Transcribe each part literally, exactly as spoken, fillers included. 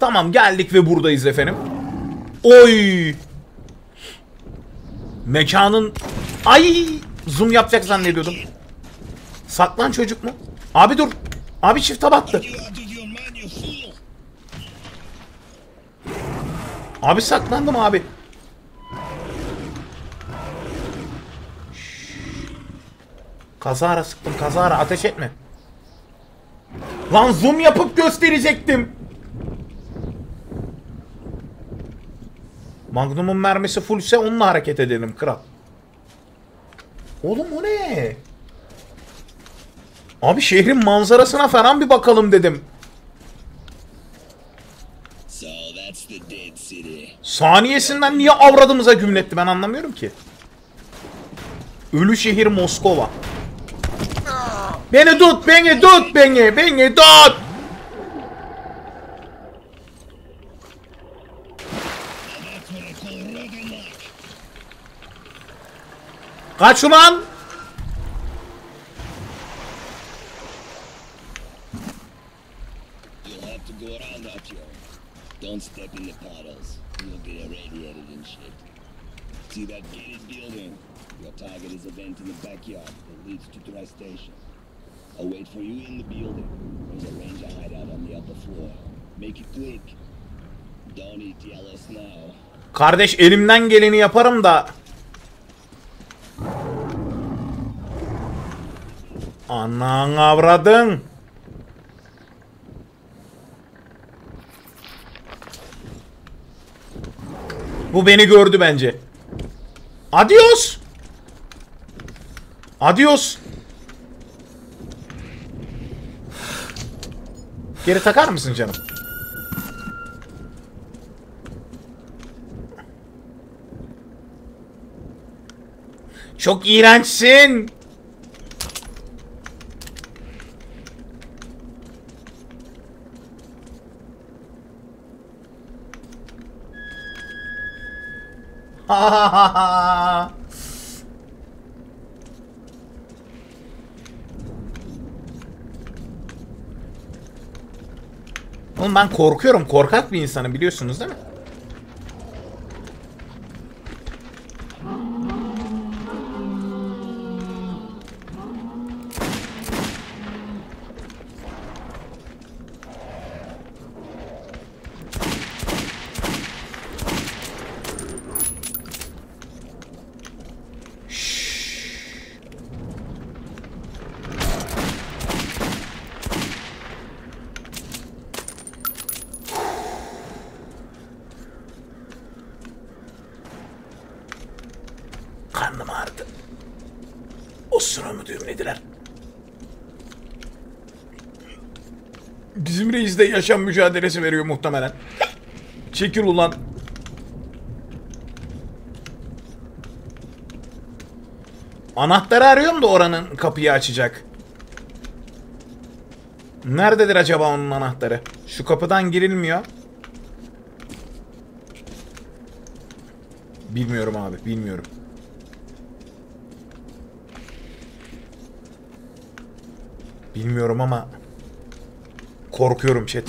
Tamam, geldik ve buradayız efendim. Oy. Mekanın... Ay! Zoom yapacak zannediyordum. Saklan çocuk mu? Abi dur. Abi çifte battı. Abi saklandım abi. Kazara sıktım, kazara, ateş etme. Lan zoom yapıp gösterecektim. Magnum'un mermisi fullse onunla hareket edelim kral. Oğlum o ne? Abi şehrin manzarasına falan bir bakalım dedim. Saniyesinden niye avradımıza gümletti ben anlamıyorum ki. Ölü şehir Moskova. Beni tut, beni tut, beni, beni tut. Kaç ulan? Don't step in the puddles. You'll get irradiated and shit. See that gated building? Your target is a vent in the backyard that leads to the station. I'll wait for you in the building. There's a ranger hideout on the upper floor. Make it quick. Don't eat yellow snow. Kardeş elimden geleni yaparım da. Anan avradın. Bu beni gördü bence. Adios. Adios. Geri takar mısın canım? Çok iğrençsin. Oğlum ben korkuyorum. Korkak bir insanım biliyorsunuz değil mi? Karnım ağrıdı. O sıramı düğümlediler. Bizim reis de yaşam mücadelesi veriyor muhtemelen. Çekil ulan. Anahtarı arıyorum da oranın kapıyı açacak. Nerededir acaba onun anahtarı? Şu kapıdan girilmiyor. Bilmiyorum abi, bilmiyorum. Bilmiyorum ama korkuyorum chat.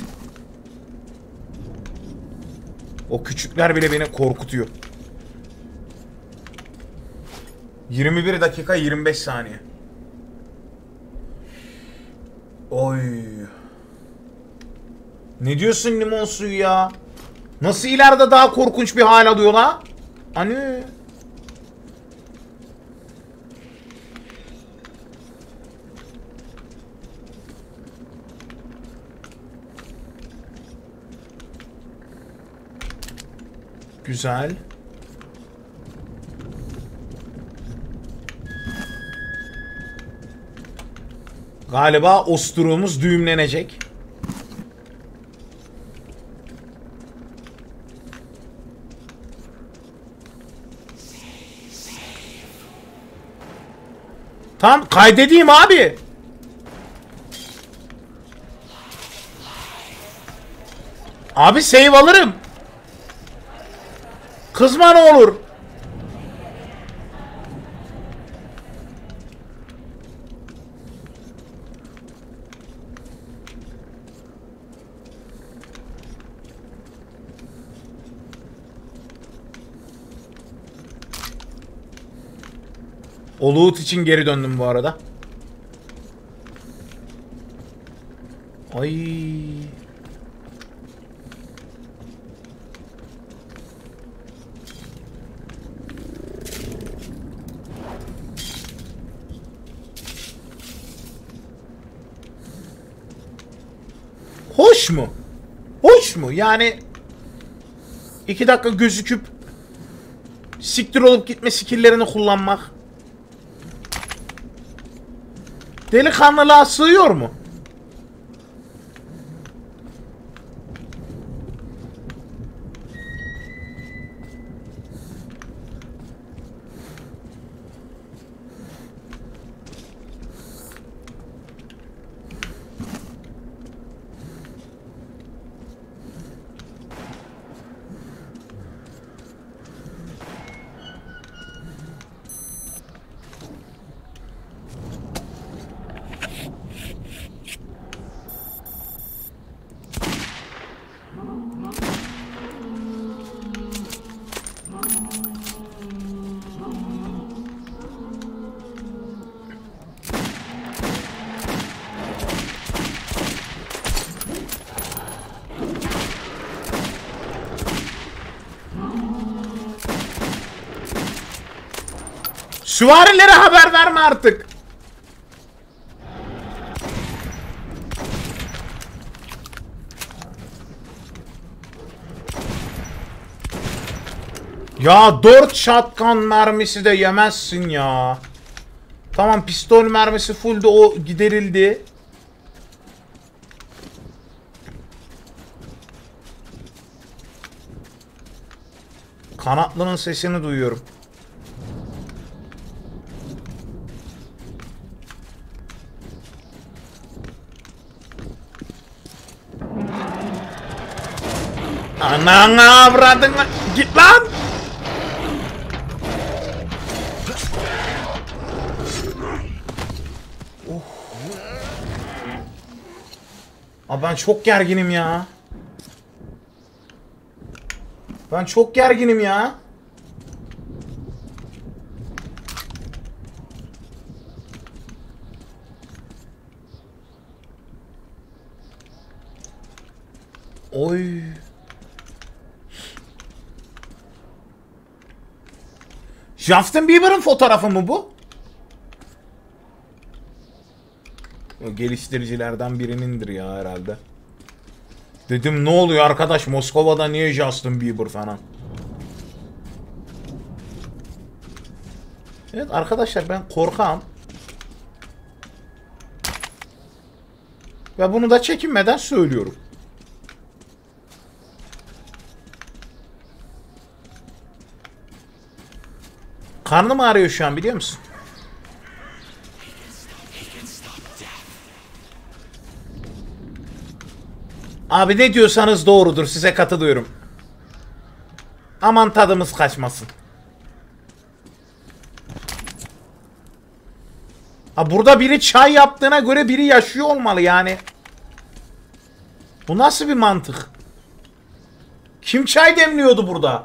O küçükler bile beni korkutuyor. yirmi bir dakika yirmi beş saniye. Oy. Ne diyorsun limon suyu ya? Nasıl ileride daha korkunç bir hal alıyor la? Hani? Güzel. Galiba osturuğumuz düğümlenecek. Tamam kaydedeyim abi. Abi save alırım. Kızma ne olur. O loot için geri döndüm bu arada. Ay. Hoş mu? Hoş mu? Yani iki dakika gözüküp siktir olup gitme skill'lerini kullanmak delikanlılığa sığıyor mu? Süvarilere haber verme artık. Ya dört shotgun mermisi de yemezsin ya. Tamam, pistol mermisi full de o giderildi. Kanatlının sesini duyuyorum. Ananı avradın lan. Git lan. Oh. Abi ben çok gerginim ya. Ben çok gerginim ya. Oy. Justin Bieber'ın fotoğrafı mı bu? O geliştiricilerden birinindir ya herhalde. Dedim ne oluyor arkadaş, Moskova'da niye Justin Bieber falan. Evet arkadaşlar, ben korkağım. Ve bunu da çekinmeden söylüyorum. Karnım ağrıyor şu an, biliyor musun? Abi ne diyorsanız doğrudur, size katılıyorum. Aman tadımız kaçmasın. Ha, burada biri çay yaptığına göre biri yaşıyor olmalı yani. Bu nasıl bir mantık? Kim çay demliyordu burada?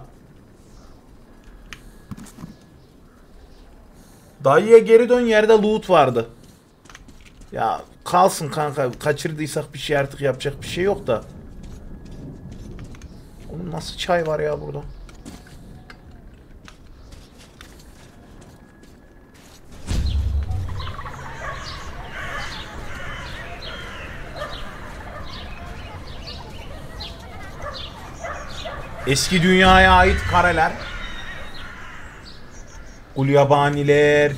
Dayıya geri dön, yerde loot vardı. Ya kalsın kanka, kaçırdıysak bir şey, artık yapacak bir şey yok da. Oğlum nasıl çay var ya burada? Eski dünyaya ait kareler. Gulyabaniler.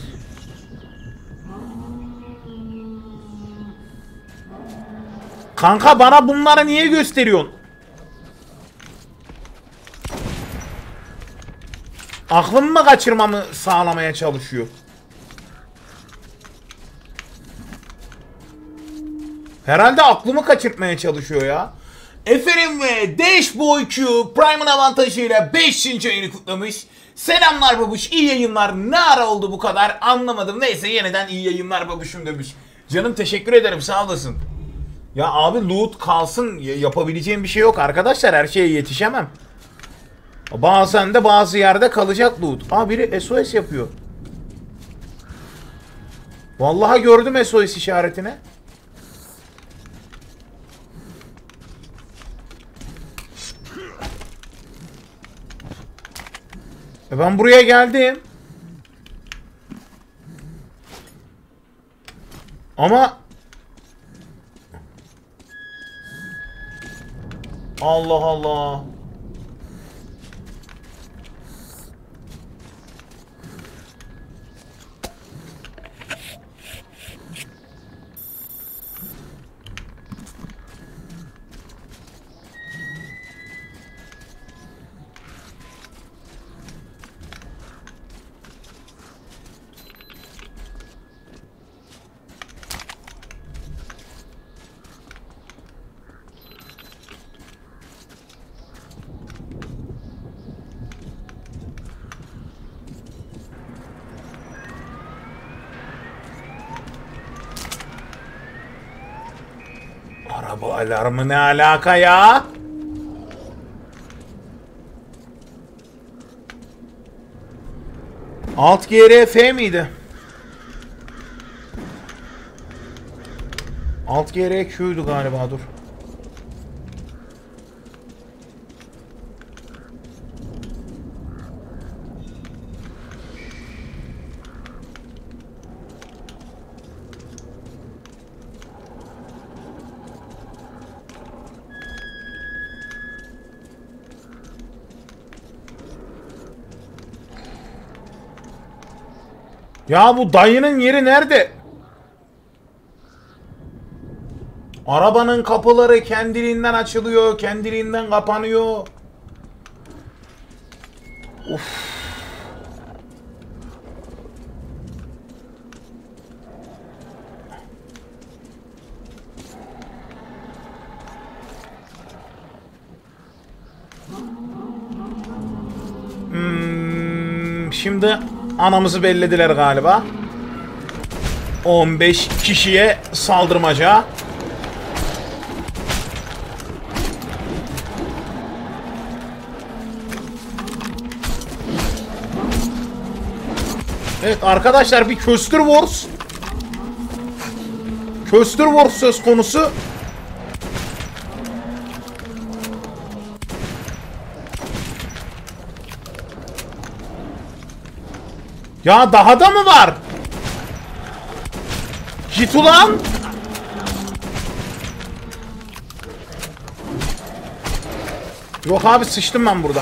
Kanka bana bunları niye gösteriyorsun? Aklımı mı kaçırmamı sağlamaya çalışıyor? Herhalde aklımı kaçırtmaya çalışıyor ya. Efendim ve Dashboy Q Prime'ın avantajıyla beşinci ayını kutlamış. Selamlar babuş, iyi yayınlar. Ne ara oldu bu kadar anlamadım. Neyse, yeniden iyi yayınlar babuşum demiş. Canım teşekkür ederim, sağ olasın. Ya abi loot kalsın, yapabileceğim bir şey yok arkadaşlar, her şeye yetişemem. Bazen de bazı yerde kalacak loot. Aa, biri S O S yapıyor. Vallahi gördüm S O S işaretini. E ben buraya geldim. Ama Allah Allah. Araba alarmı ne alaka ya? Alt G R F miydi? Alt G R Q'ydu galiba, dur. Ya bu dayının yeri nerede? Arabanın kapıları kendiliğinden açılıyor, kendiliğinden kapanıyor. Uf. Hmm, şimdi anamızı bellediler galiba. on beş kişiye saldırmaca. Evet arkadaşlar, bir Köstür Wars. Köstür Wars söz konusu. Ya daha da mı var? Git ulan. Yok abi, sıçtım ben burada.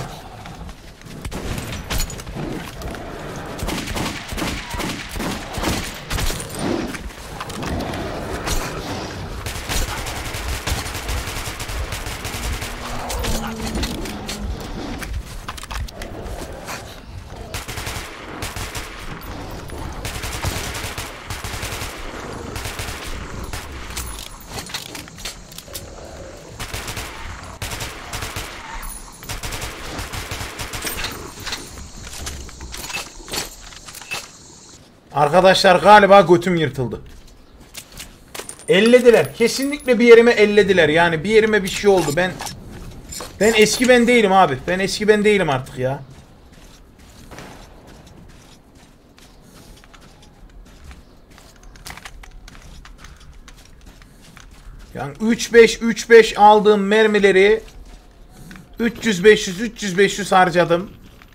Arkadaşlar galiba götüm yırtıldı. Ellediler. Kesinlikle bir yerime ellediler. Yani bir yerime bir şey oldu. Ben ben eski ben değilim abi. Ben eski ben değilim artık ya. Yani üç beş üç beş aldığım mermileri üç yüz beş yüz üç yüz beş yüz harcadım.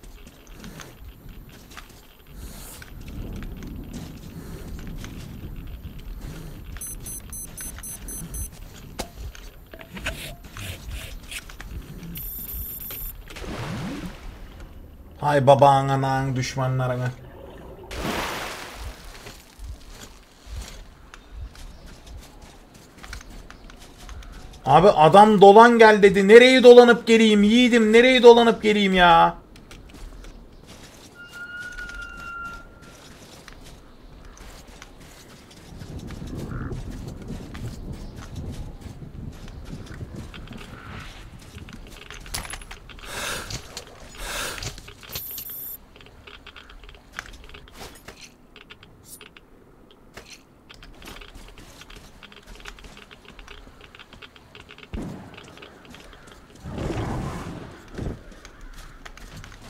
Hay baban anan düşmanlarına. Abi adam dolan gel dedi. Nereyi dolanıp geleyim yiğidim? Nereyi dolanıp geleyim ya?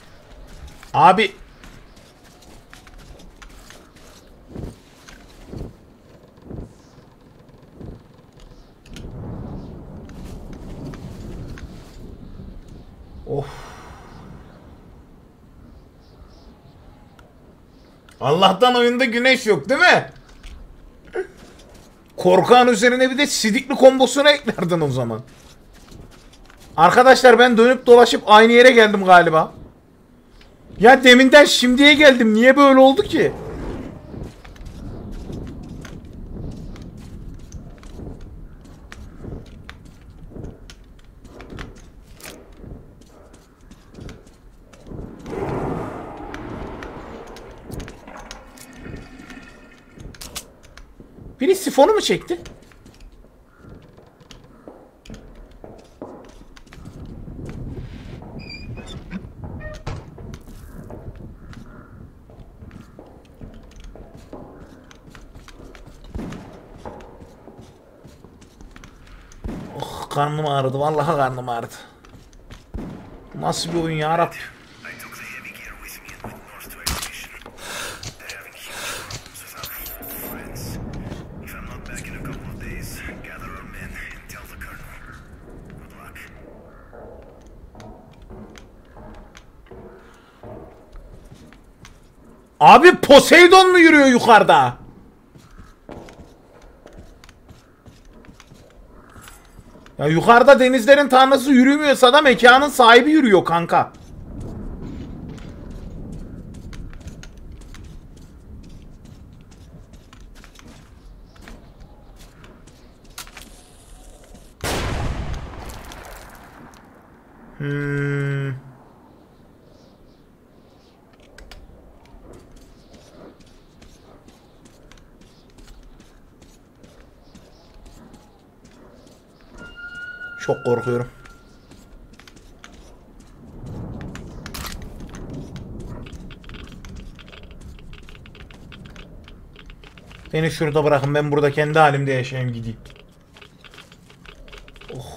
Abi Of. Allah'tan oyunda güneş yok değil mi? Korkağın üzerine bir de sidikli kombosunu eklerdin o zaman. Arkadaşlar ben dönüp dolaşıp aynı yere geldim galiba. Ya deminden şimdiye geldim. Niye böyle oldu ki? Biri sifonu mu çekti? Oh, karnım ağrıdı. Vallahi karnım ağrıdı. Nasıl bir oyun ya Rabbim? Abi Poseidon mu yürüyor yukarıda? Ya yukarıda denizlerin tanrısı yürümüyorsa da mekanın sahibi yürüyor kanka. Hmm. Çok korkuyorum. Beni şurada bırakın. Ben burada kendi halimde yaşayayım gideyim. Oh.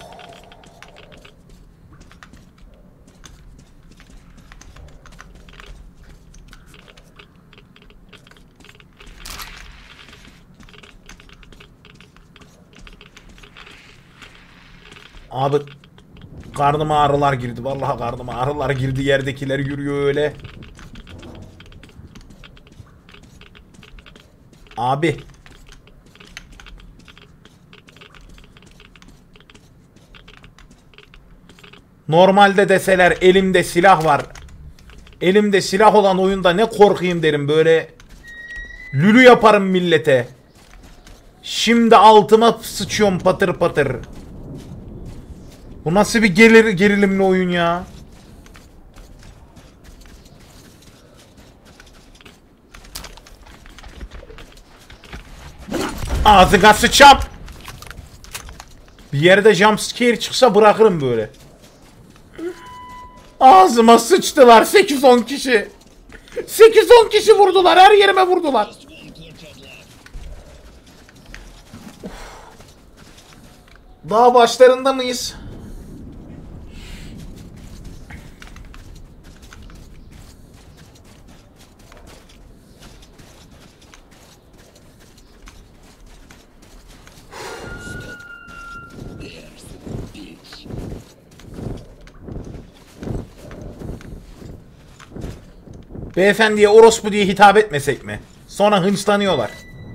Abi karnıma ağrılar girdi. Vallahi karnıma ağrılar girdi. Yerdekiler yürüyor öyle. Abi. Normalde deseler elimde silah var. Elimde silah olan oyunda ne korkayım derim. Böyle lülü yaparım millete. Şimdi altıma sıçıyorum patır patır. Bu nasıl bir gelir, gerilimli oyun ya? Ağzına sıçam. Bir yerde jumpscare çıksa bırakırım böyle. Ağzıma sıçtılar sekiz on kişi. sekiz on kişi vurdular, her yerime vurdular. Daha başlarında mıyız? Beyefendiye orospu diye hitap etmesek mi? Sonra hınçlanıyorlar.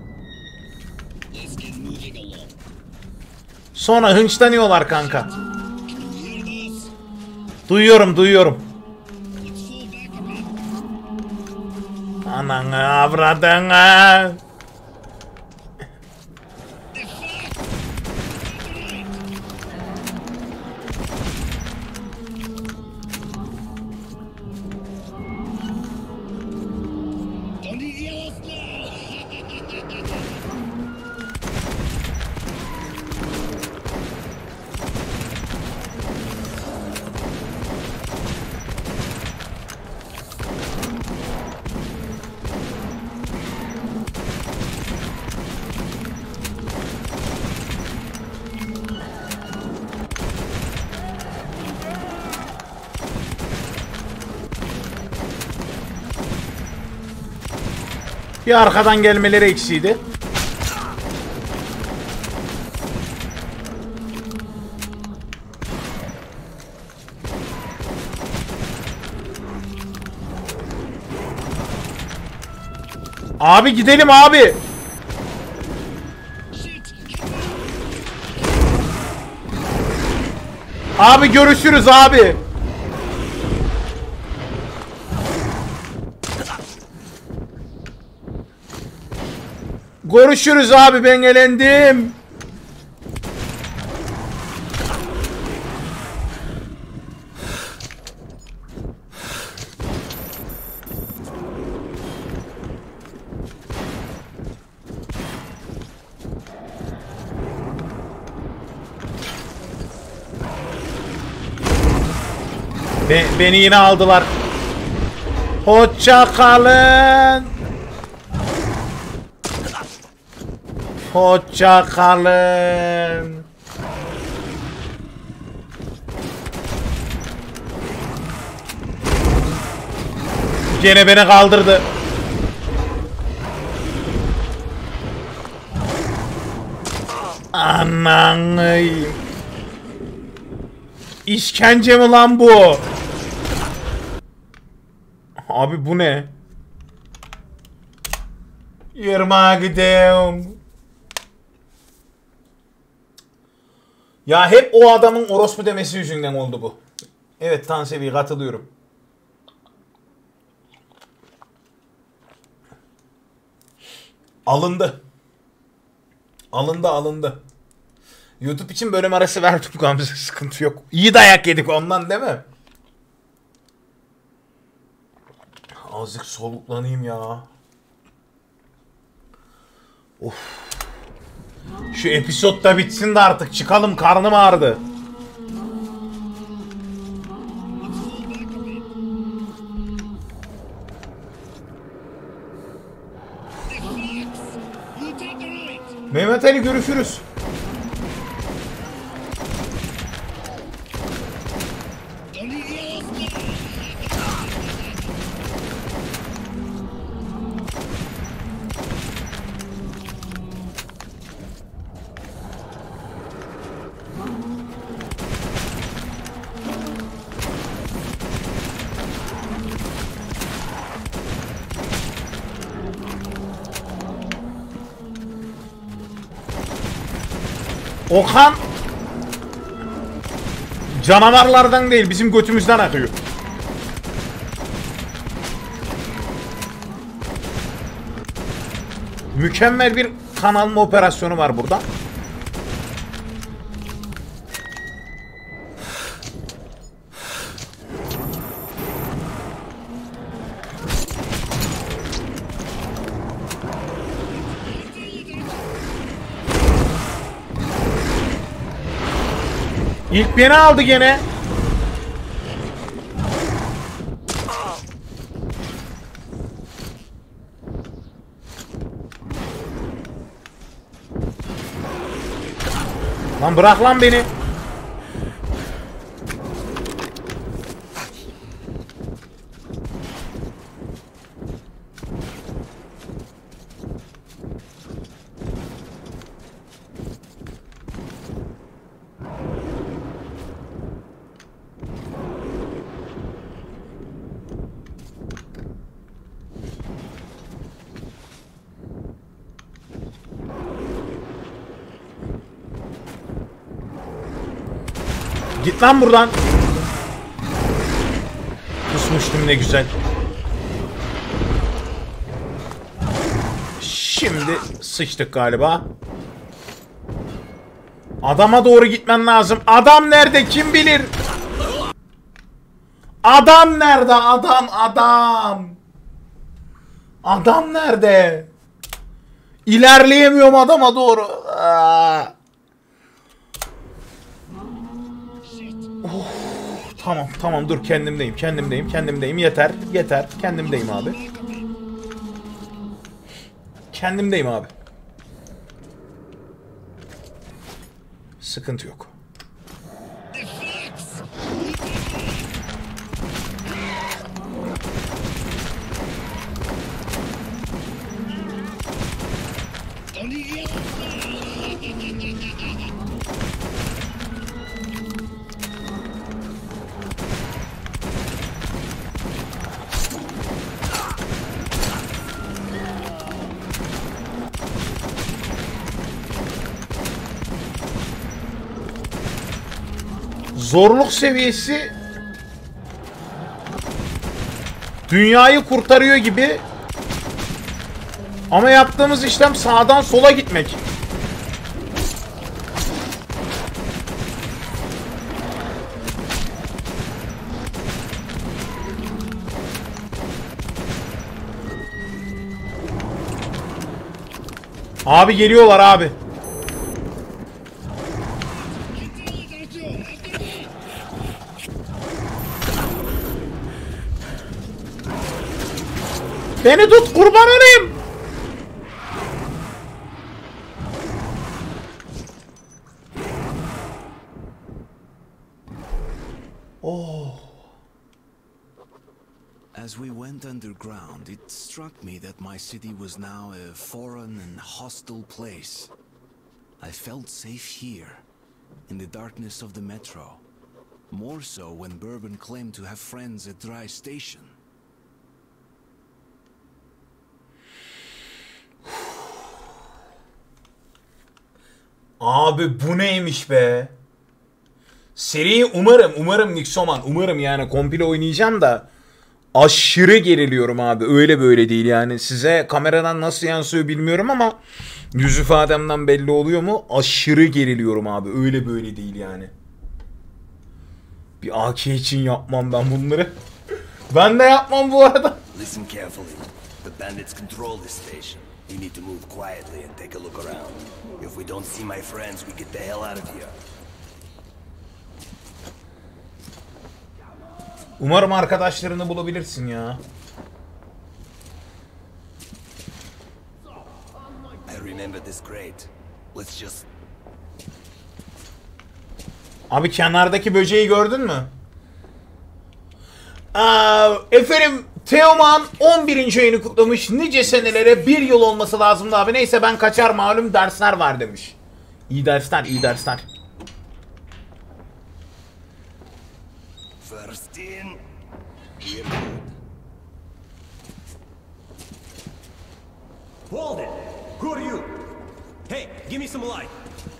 Sonra hınçlanıyorlar kanka. Duyuyorum, duyuyorum. Ananı avradını. Bir arkadan gelmeleri eksiydi. Abi gidelim abi. Abi görüşürüz abi. Görüşürüz abi, ben elendim. Be beni yine aldılar. Hoşça kalın. Hoşça kalın. Gene beni kaldırdı. Ananıyım. İşkence mi lan bu? Abi bu ne? Yırmağa gidiyorum. Ya hep o adamın orospu demesi yüzünden oldu bu. Evet Tansevi, katılıyorum. Alındı. Alındı alındı. YouTube için bölüm arası verdik Gamze, sıkıntı yok. İyi dayak yedik ondan değil mi? Azıcık soluklanayım ya. Of. Şu episod da bitsin de artık çıkalım, karnım ağrıdı. Mehmet Ali görüşürüz. Okan canavarlardan değil, bizim götümüzden akıyor. Mükemmel bir kanalma operasyonu var burada. İlk beni aldı gene. Lan bırak lan beni. Git lan buradan. Kusmuştum ne güzel. Şimdi sıçtık galiba. Adama doğru gitmen lazım. Adam nerede kim bilir? Adam nerede? Adam adam. Adam nerede? İlerleyemiyorum adama doğru. Aa. Oh, tamam tamam dur, kendimdeyim kendimdeyim kendimdeyim yeter yeter kendimdeyim abi. Kendimdeyim abi. Sıkıntı yok. Zorluk seviyesi dünyayı kurtarıyor gibi. Ama yaptığımız işlem sağdan sola gitmek. Abi geliyorlar abi. Beni tut, kurban olayım. Oh. As we went underground, it struck me that my city was now a foreign and hostile place. I felt safe here, in the darkness of the metro. More so when Bourbon claimed to have friends at Dry Station. Abi bu neymiş be? Seriyi umarım, umarım Nixoman, umarım yani komple oynayacağım da aşırı geriliyorum abi. Öyle böyle değil yani. Size kameradan nasıl yansıyor bilmiyorum ama yüz ifademden belli oluyor mu? Aşırı geriliyorum abi. Öyle böyle değil yani. Bir A K için yapmam ben bunları. Ben de yapmam bu arada. Listen carefully. The bandits control this station. We need to move quietly and take a look around. If we don't see my friends, we get the hell out of here. Umarım arkadaşlarını bulabilirsin ya. I remember this crate. Let's just... Abi kenardaki böceği gördün mü? Aa, efendim Teoman on birinci ayını kutlamış. Nice senelere bir yıl olması lazımdı abi. Neyse ben kaçar, malum dersler var demiş. İyi dersler, iyi dersler. First in, we're good. Hold it! Who are you? Hey, give me some light.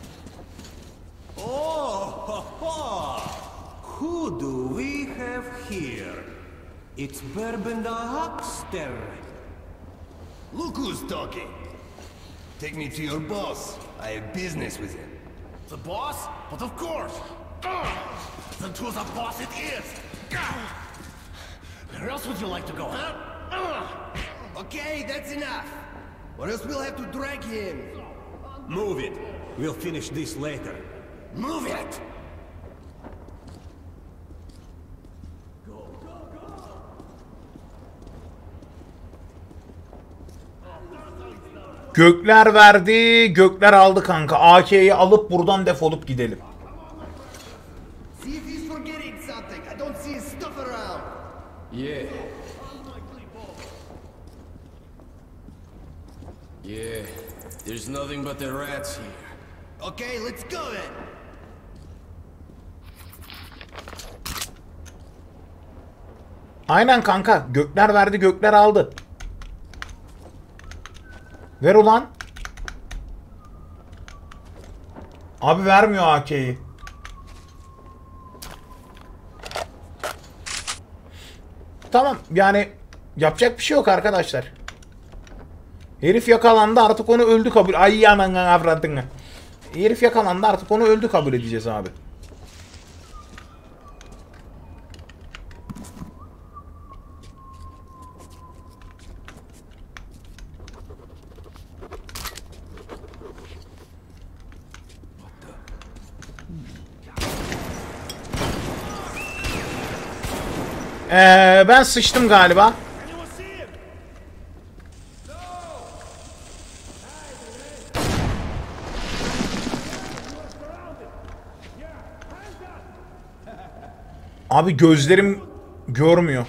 Oh, ha, ha. Who do we have here? It's Bourbon the Huckster. Look who's talking. Take me to your boss. I have business with him. The boss? But of course. Ugh. Then to the boss it is. Ugh. Where else would you like to go, huh? Ugh. Okay, that's enough. Or else we'll have to drag him. Move it. We'll finish this later. Move it! Gökler verdi, gökler aldı kanka. A K'yi alıp buradan defolup gidelim. See if he's forgetting something. I don't see his stuff around. Yeah. Yeah. There's nothing but the rats here. Okay, let's go then. Aynen kanka. Gökler verdi, gökler aldı. Ver ulan. Abi vermiyor A K'yi. Tamam yani yapacak bir şey yok arkadaşlar. Herif yakalandı, artık onu öldü kabul. Ay anan avradını. Herif yakalandı, artık onu öldü kabul edeceğiz abi. Ee, ben sıçtım galiba. Abi gözlerim görmüyor.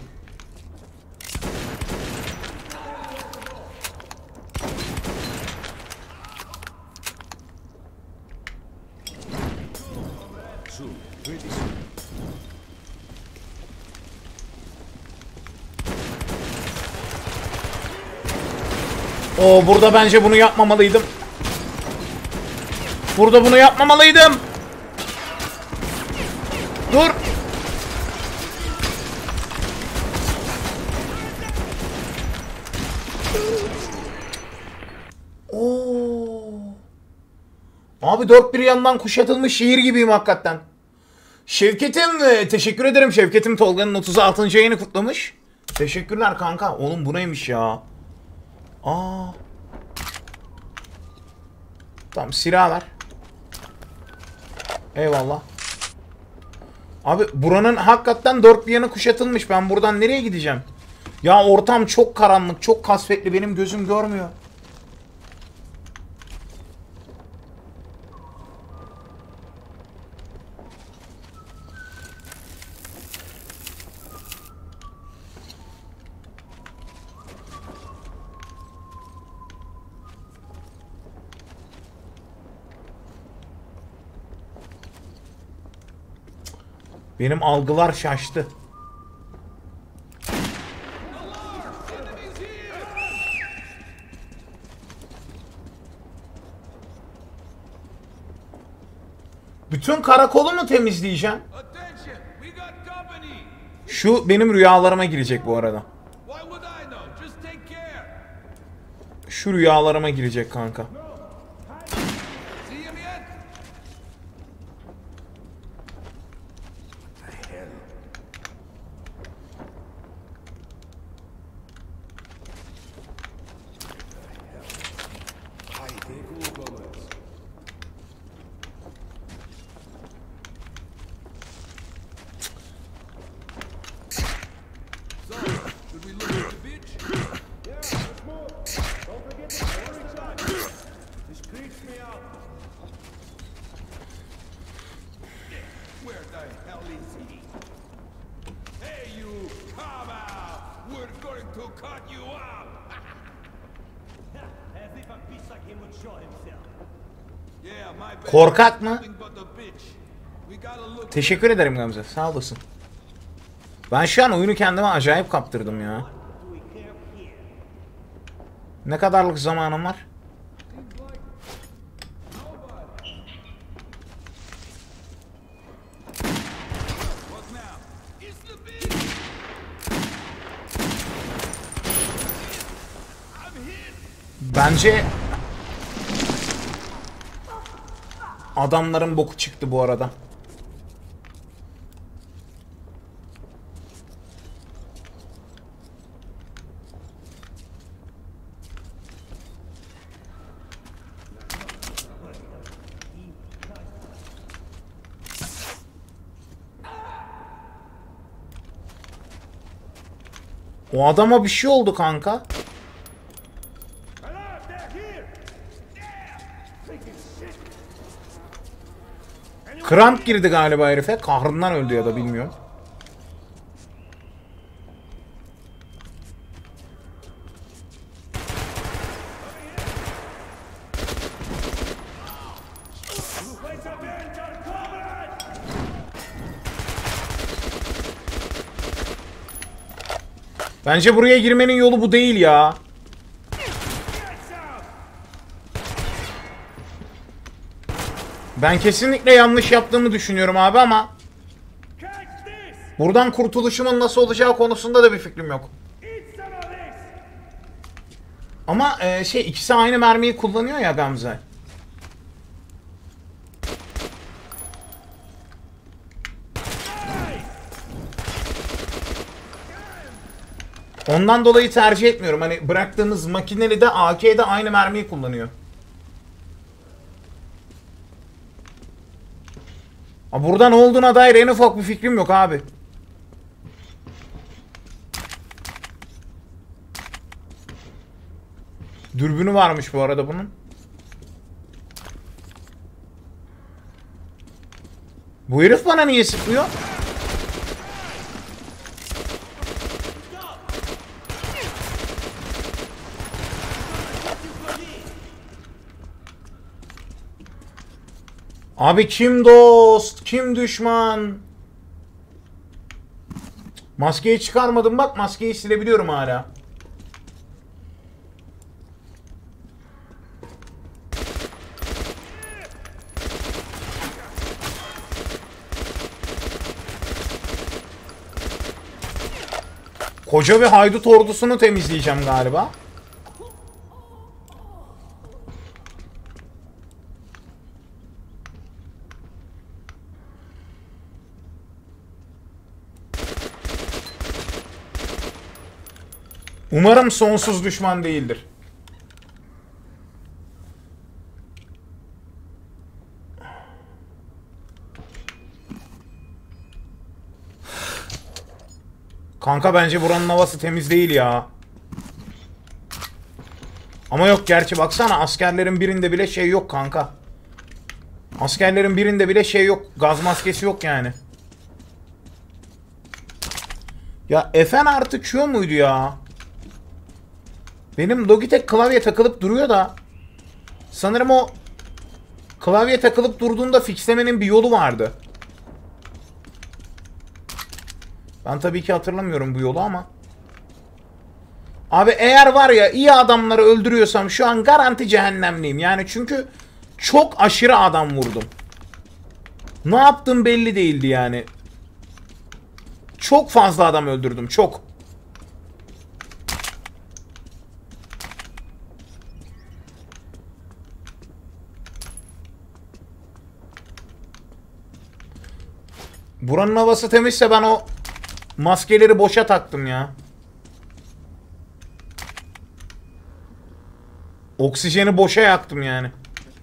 Oo, burada bence bunu yapmamalıydım. Burada bunu yapmamalıydım. Dur. Abi dört bir yandan kuşatılmış şehir gibiyim hakikaten. Şevket'im e, teşekkür ederim. Şevket'im Tolga'nın otuz altıncı yayını kutlamış. Teşekkürler kanka. Oğlum bu neymiş ya? Aa. Tamam silah ver. Eyvallah. Abi buranın hakikaten dört bir yanı kuşatılmış. Ben buradan nereye gideceğim? Ya ortam çok karanlık, çok kasvetli. Benim gözüm görmüyor. Benim algılar şaştı. Bütün karakolu mu temizleyeceğim? Şu benim rüyalarıma girecek bu arada. Şu rüyalarıma girecek kanka. Korkak mı? Teşekkür ederim Gamze. Sağ olasın. Ben şu an oyunu kendime acayip kaptırdım ya. Ne kadarlık zamanım var? Bence adamların boku çıktı bu arada. O adama bir şey oldu kanka. Kramp girdi galiba herife. Kahrından öldü ya da bilmiyorum. Bence buraya girmenin yolu bu değil ya. Ben kesinlikle yanlış yaptığımı düşünüyorum abi ama buradan kurtuluşumun nasıl olacağı konusunda da bir fikrim yok. Ama e, şey ikisi aynı mermiyi kullanıyor ya Gamze. Ondan dolayı tercih etmiyorum. Hani bıraktığımız makineli de A K'de aynı mermiyi kullanıyor. Burada ne olduğuna dair en ufak bir fikrim yok abi. Dürbünü varmış bu arada bunun. Bu herif bana niye sıkıyor? Abi kim dost, kim düşman? Maskeyi çıkarmadım bak, maskeyi silebiliyorum hala. Koca bir haydut ordusunu temizleyeceğim galiba. Umarım sonsuz düşman değildir. Kanka bence buranın havası temiz değil ya. Ama yok, gerçi baksana askerlerin birinde bile şey yok kanka. Askerlerin birinde bile şey yok. Gaz maskesi yok yani. Ya F N artı Q muydu ya? Benim Logitech klavye takılıp duruyor da. Sanırım o klavye takılıp durduğunda fixlemenin bir yolu vardı. Ben tabii ki hatırlamıyorum bu yolu ama. Abi eğer var ya iyi adamları öldürüyorsam şu an garanti cehennemliyim. Yani çünkü çok aşırı adam vurdum. Ne yaptım belli değildi yani. Çok fazla adam öldürdüm, çok. Buranın havası temizse ben o maskeleri boşa taktım ya. Oksijeni boşa yaktım yani.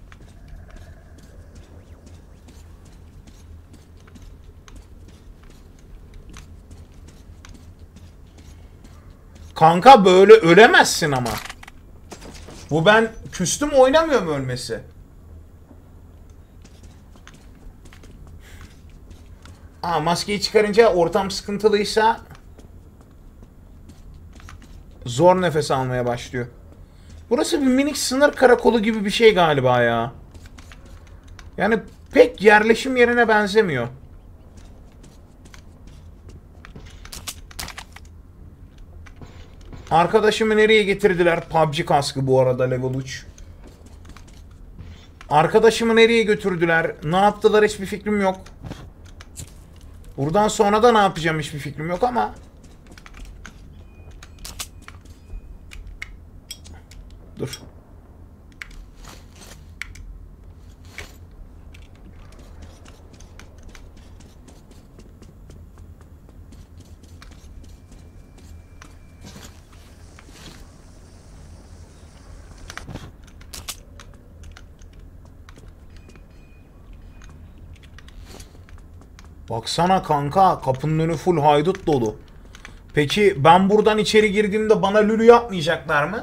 Kanka böyle ölemezsin ama. Bu ben küstüm oynamıyorum ölmesi. Aa, maskeyi çıkarınca ortam sıkıntılıysa zor nefes almaya başlıyor. Burası bir minik sınır karakolu gibi bir şey galiba ya. Yani pek yerleşim yerine benzemiyor. Arkadaşımı nereye getirdiler? P U B G kaskı bu arada level üç. Arkadaşımı nereye götürdüler? Ne yaptılar hiçbir fikrim yok. Buradan sonra da ne yapacağım hiçbir fikrim yok ama. Dur. Baksana kanka, kapının önü full haydut dolu. Peki ben buradan içeri girdiğimde bana lülü yapmayacaklar mı?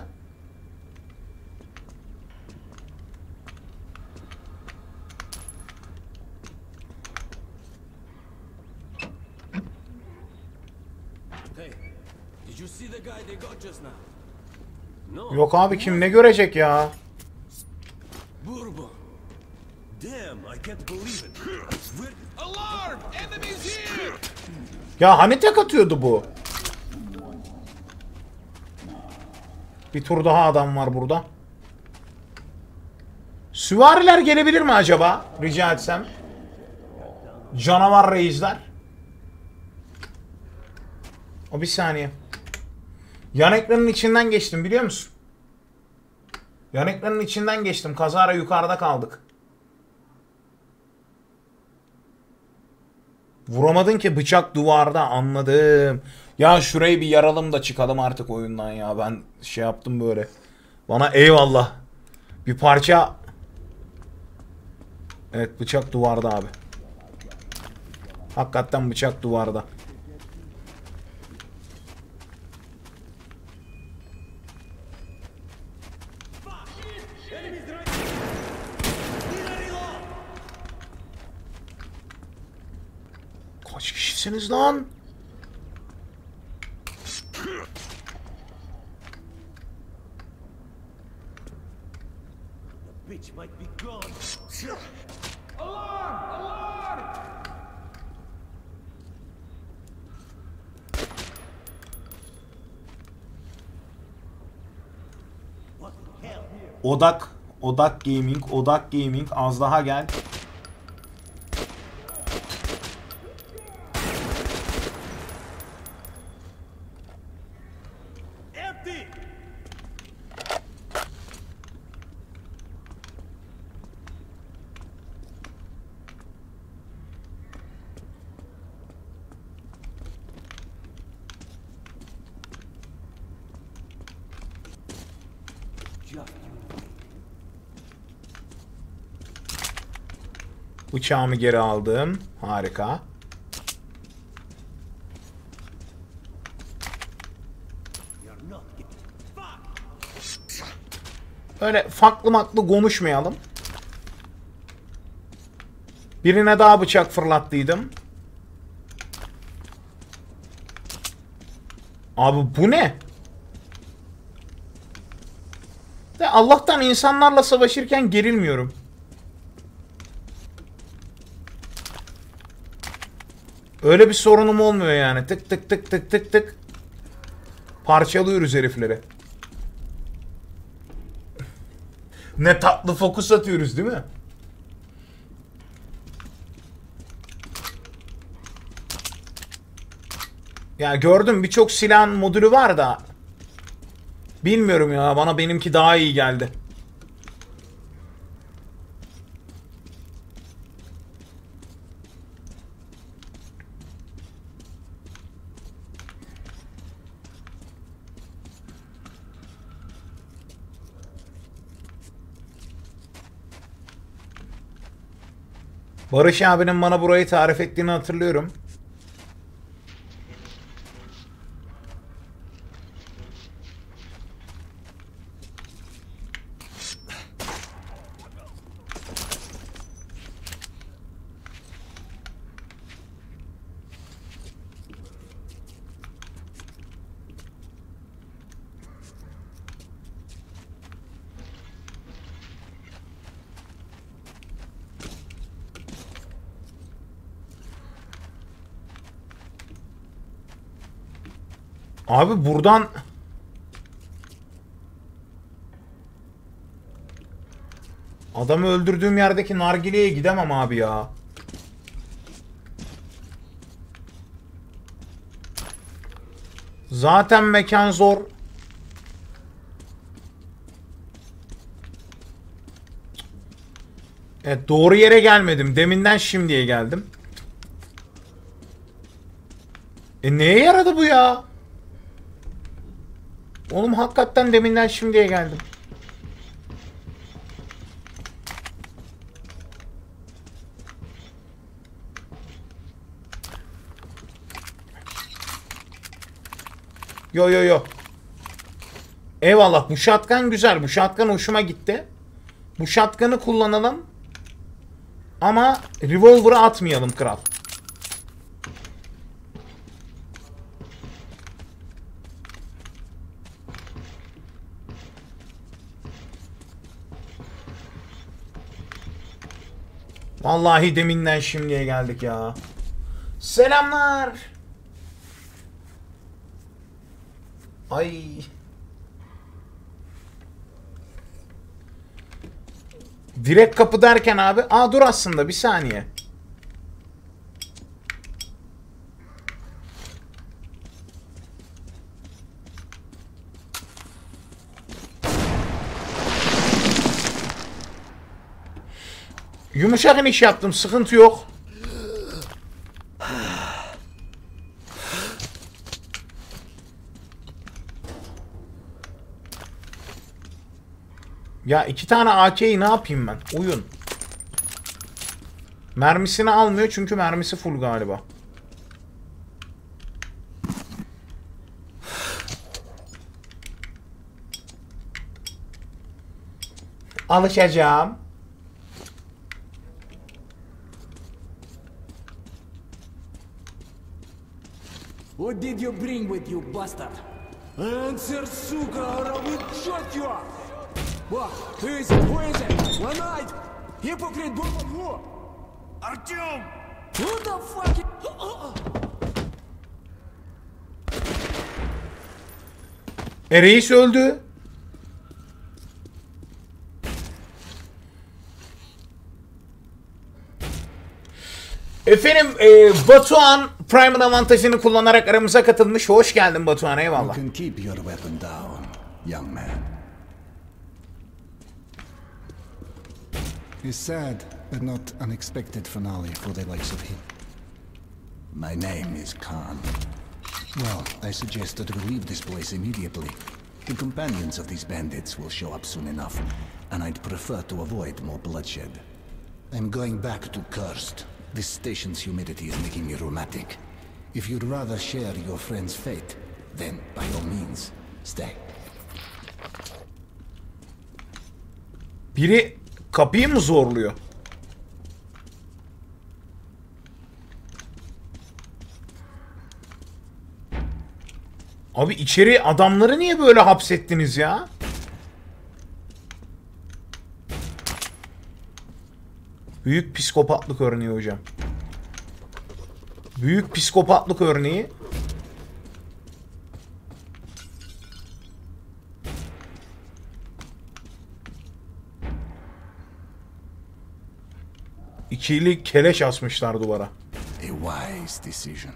Yok abi, kim ne görecek ya? Ya hani tek atıyordu bu? Bir tur daha adam var burada. Süvariler gelebilir mi acaba? Rica etsem. Canavar reisler. O bir saniye. Yan ekranın içinden geçtim biliyor musun? Yan ekranın içinden geçtim. Kazara yukarıda kaldık. Vuramadın ki, bıçak duvarda, anladım. Ya şurayı bir yaralım da çıkalım artık oyundan ya. Ben şey yaptım böyle. Bana eyvallah. Bir parça. Evet, bıçak duvarda abi. Hakikaten bıçak duvarda. Kaç kişisiniz lan? Odak, Odak Gaming, Odak Gaming az daha gel. Bıçağımı geri aldım. Harika. Öyle farklı maklı konuşmayalım. Birine daha bıçak fırlattıydım. Abi bu ne? De Allah'tan insanlarla savaşırken gerilmiyorum. Öyle bir sorunum olmuyor yani. Tık tık tık tık tık tık. Parçalıyoruz herifleri. Ne tatlı fokus atıyoruz değil mi? Ya gördüm, birçok silahın modülü var da bilmiyorum ya, bana benimki daha iyi geldi. Barış abinin bana burayı tarif ettiğini hatırlıyorum. Abi buradan adamı öldürdüğüm yerdeki nargileye gidemem abi ya. Zaten mekan zor. Evet, doğru yere gelmedim. Deminden şimdiye geldim. E neye yaradı bu ya? Oğlum hakikaten deminden şimdiye geldim. Yo yo yo. Eyvallah, bu shotgun güzel. Bu shotgun hoşuma gitti. Bu shotgun'ı kullanalım. Ama revolver'ı atmayalım kral. Vallahi deminden şimdiye geldik ya. Selamlar. Ay. Direkt kapı derken abi. Aa dur aslında bir saniye. Yumuşak iniş yaptım, sıkıntı yok. Ya iki tane A K'yi ne yapayım ben? Oyun. Mermisini almıyor çünkü mermisi full galiba. Alışacağım. What did you bring with you, bastard? Answer, suka, or I will shot you! What? Who is it? Who is it? One night! Hypocrite, who? Artyom! Who the fuck? E reis öldü. Efendim e, Batuhan Prime'ın avantajını kullanarak aramıza katılmış. Hoş geldin Batuhan, eyvallah. You can keep your weapon down, young man. A sad but not unexpected finale for the likes of him. My name is Khan. Well, I suggest that we leave this place immediately. The companions of these bandits will show up soon enough, and I'd prefer to avoid more bloodshed. I'm going back to Cursed. This station's humidity is making me rheumatic. If you'd rather share your friend's fate, then by all means, stay. Biri kapıyı mı zorluyor? Abi içeri adamları niye böyle hapsettiniz ya? Büyük psikopatlık örneği hocam. Büyük psikopatlık örneği. İkili keleş asmışlar duvara. A wise decision.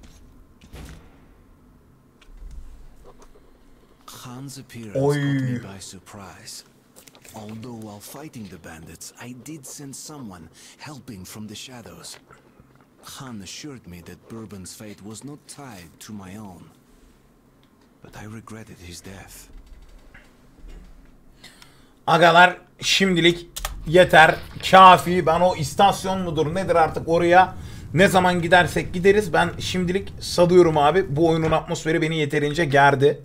Khan's appearance Oy. caught me by surprise. Although while fighting the bandits, I did sense someone helping from the shadows. Khan assured me that Bourbon's fate was not tied to my own. But I regretted his death. Agalar şimdilik yeter, kafi. Ben o istasyon mudur nedir artık oraya ne zaman gidersek gideriz. Ben şimdilik salıyorum abi. Bu oyunun atmosferi beni yeterince gerdi.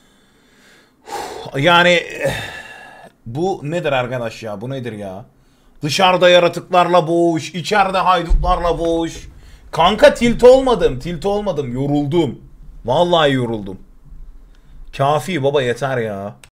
Yani bu nedir arkadaş ya? Bu nedir ya? Dışarıda yaratıklarla boğuş, içeride haydutlarla boğuş. Kanka tilt olmadım, tilt olmadım. Yoruldum. Vallahi yoruldum. Kafi baba, yeter ya.